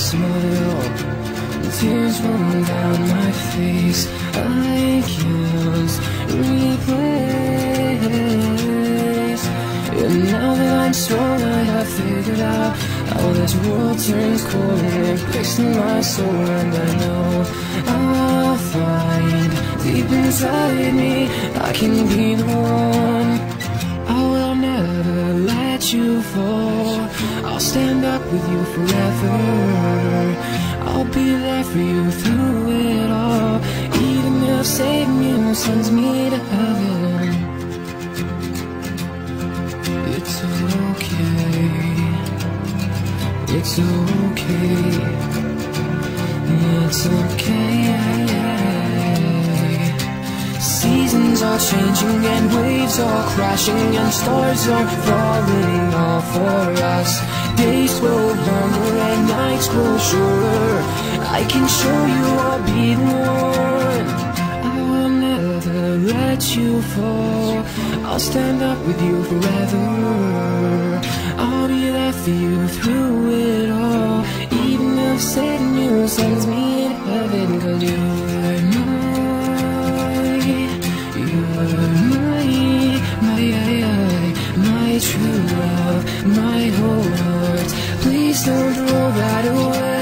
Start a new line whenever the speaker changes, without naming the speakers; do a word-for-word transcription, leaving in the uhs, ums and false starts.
smile, tears roll down my face. I can't replace. And now that I'm strong, I have figured out how this world turns cold and it breaks through my soul. And I know I'll find deep inside me I can be the one. I will never let you fall. I'll stand up with you forever. I'll be there for you through it all, even if saving you sends me to heaven. It's okay, it's okay, it's okay. Seasons are changing and waves are crashing and stars are falling all for us. Days grow longer and nights grow shorter. I can show you I'll be the one. I will never let you fall. I'll stand up with you forever. I'll be there for you through it all, even if Satan you sends me to heaven. Cause you're my, my true love, my whole heart. Please don't throw that away.